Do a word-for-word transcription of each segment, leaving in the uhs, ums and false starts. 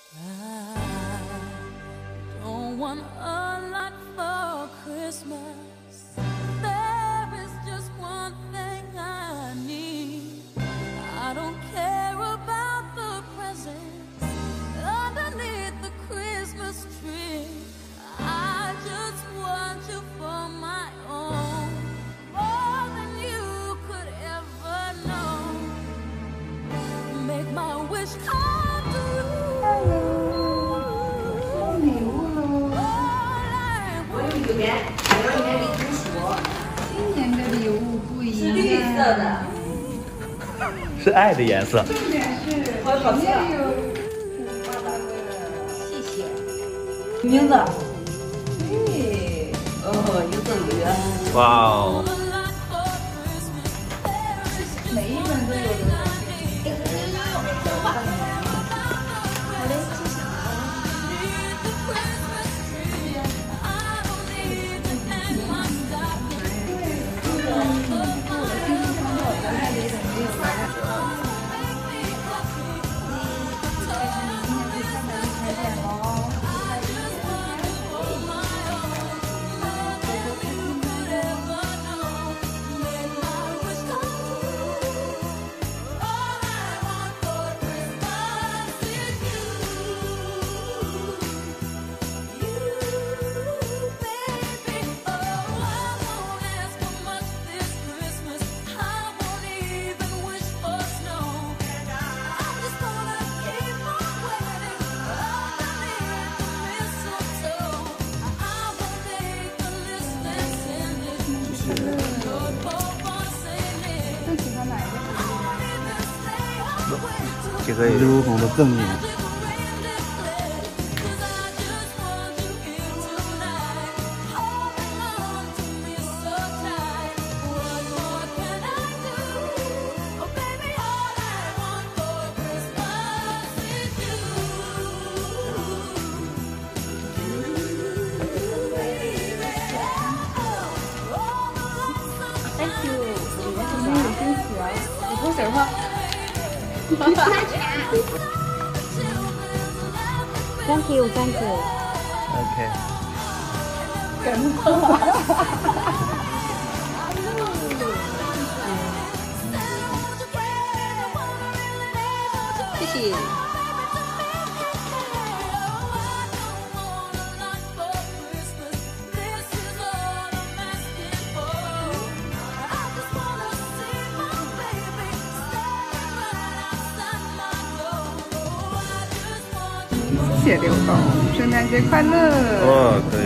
是爱的颜色。 重点是，好好吃啊！谢谢。名字？对，哦，有这个。 哇哦！ 每一本都有的。好嘞，谢谢。 这个流动的正面。 Thank you，今天有惊喜啊！你喝水吗？Thank you, thank you. OK。 感动啊！谢谢。 谢谢刘总，圣诞节快乐！ 哦，可以。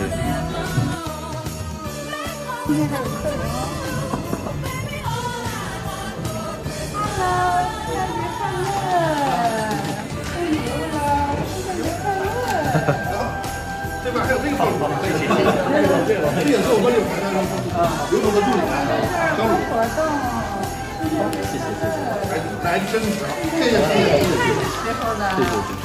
今天还有客人哦。Hello，圣诞节快乐！过年了，圣诞节快乐！ 这边还有这个方法，可以谢谢。这个这个，这也是我们柳台的刘总的助理小鲁。 活动， 谢谢谢谢。 来，真的，谢谢谢谢谢谢。 时候的。 谢谢谢谢。